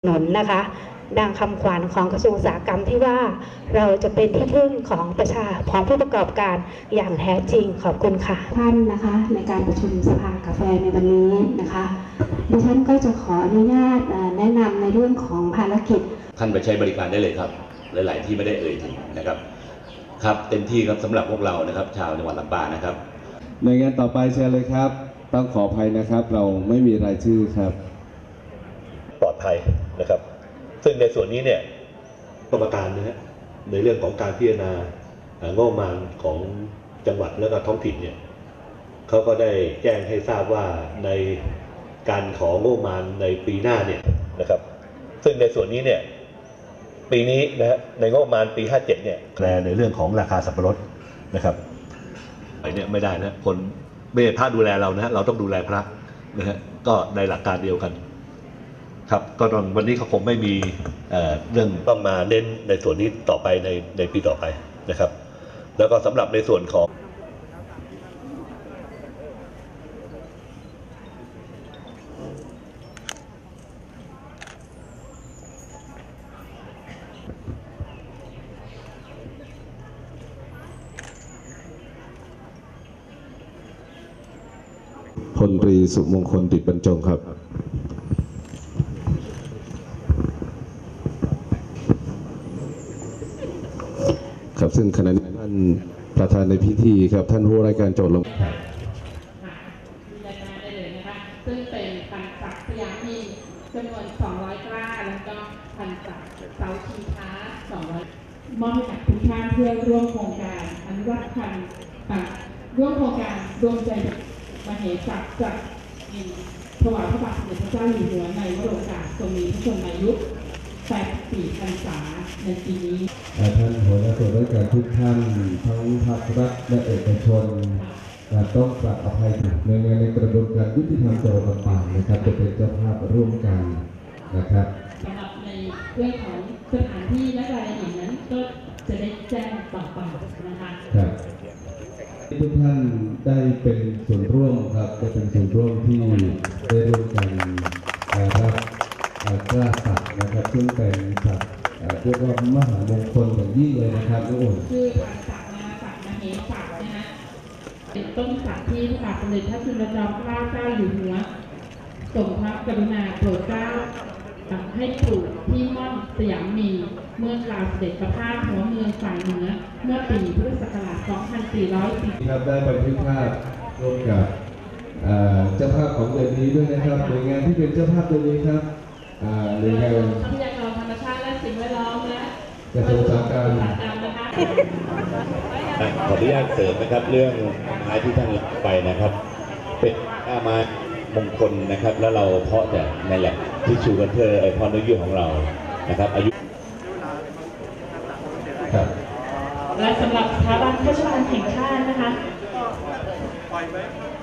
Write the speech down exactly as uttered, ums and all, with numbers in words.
หนุนนะคะดังคำขวัญของกระทรวงอุตสาหกรรมที่ว่าเราจะเป็นที่พึ่งของประชาของผู้ประกอบการอย่างแท้จริงขอบคุณค่ะท่านนะคะในการประชุมสภากาแฟในวันนี้นะคะดิฉันก็จะขออนุญาตแนะนำในเรื่องของภารกิจท่านไปใช้บริการได้เลยครับหลายๆที่ไม่ได้เอ่ยถึงนะครับครับเต็มที่ครับสำหรับพวกเรานะครับชาวจังหวัดลำปางนะครับในงานต่อไปเชิญเลยครับต้องขออภัยนะครับเราไม่มีรายชื่อครับปลอดภัยนะครับซึ่งในส่วนนี้เนี่ยกรรมการนะฮะในเรื่องของการพิจารณางบประมาณของจังหวัดและก็ท้องถิ่นเนี่ยเขาก็ได้แจ้งให้ทราบว่าในการของงบประมาณในปีหน้าเนี่ยนะครับซึ่งในส่วนนี้เนี่ยปีนี้นะฮะในงบประมาณปีห้าเจ็ดเนี่ยแปลในเรื่องของราคาสับปะรดนะครับไอ้เนี่ยไม่ได้นะคนไม่ใช่พระดูแลเรานะเราต้องดูแลพระนะฮะก็ในหลักการเดียวกันครับก็ตอนวันนี้เขาคงไม่มี เอ่อ เรื่องต้องมาเน้นในส่วนนี้ต่อไปในในปีต่อไปนะครับแล้วก็สำหรับในส่วนของพลตรีสุมงคลดิษฐ์บรรจงครับครับซึ่งขณะนี้ท่านประธานในพิธีครับท่านผู้รายการโจทย์ลงรายงานได้เลยนะคะซึ่งเป็นพันศักดิ์พยาหินจำนวนสองร้อยกล้าแล้วก็พันศักดิ์เสาชิงช้าสองร้อยมอบให้กับทุกท่านเพื่อร่วมโครงการอนุรักษ์พันธุ์ร่วมโครงการรวมใจมเหสักจัดถวายพระบาทสมเด็จพระเจ้าอยู่หัวในวโรกาสทรงมีพระชนมายุแปดสิบสี่พรรษาในปีนี้ท่านหัวหน้าส่วนราชการทุกท่านทั้งภาครัฐและเอกชนต้องกราบอภัยในงานในกระบวนการยุติธรรมจังหวัดลำปางนะครับจะเป็นเจ้าภาพร่วมกันนะครับสำหรับในเรื่องของสถานที่และรายละเอียดนั้นก็จะได้แจ้งต่อไปนะคะครับทุกท่านได้เป็นส่วนร่วมครับได้เป็นส่วนร่วมที่ได้ร่วมกันรับกล้าสักนะครับซึ่งเป็นสักเรียกว่ามหามงคลอย่างยิ่งเลยนะครับทุกคนคือพันศักดิ์นาศักดิ์มเหสักดิ์นะฮะเป็นต้นสักที่พระบาทสมเด็จพระจุลจอมเกล้าเจ้าอยู่หัวทรงพระกรุณาโปรดเกล้าให้ปลูกที่ม่อนสยามมีเมื่อคราวเสด็จประพาสหัวเมืองฝั่งเหนือเมื่อปีพุทธศักราชสองพันสี่ร้อยสี่สิบครับได้บันทึกภาพร่วมกับเจ้าภาพของเดือนนี้ด้วยนะครับหน่วยงานที่เป็นเจ้าภาพเดือนนี้ครับหน่วยงานทรัพยากรธรรมชาติและสิ่งแวดล้อมและกระทรวงอุตสาหกรรมขออนุญาตเสริมนะครับเรื่องไม้ที่ท่านรับไปนะครับเป็นไม้มงคลนะครับแล้วเราเพาะแต่ในแหล่งที่ชูกันเธอไอพรนุยุของเรานะครับอายุครับและสำหรับสถาบันโฆษณาแห่งชาตินะคะ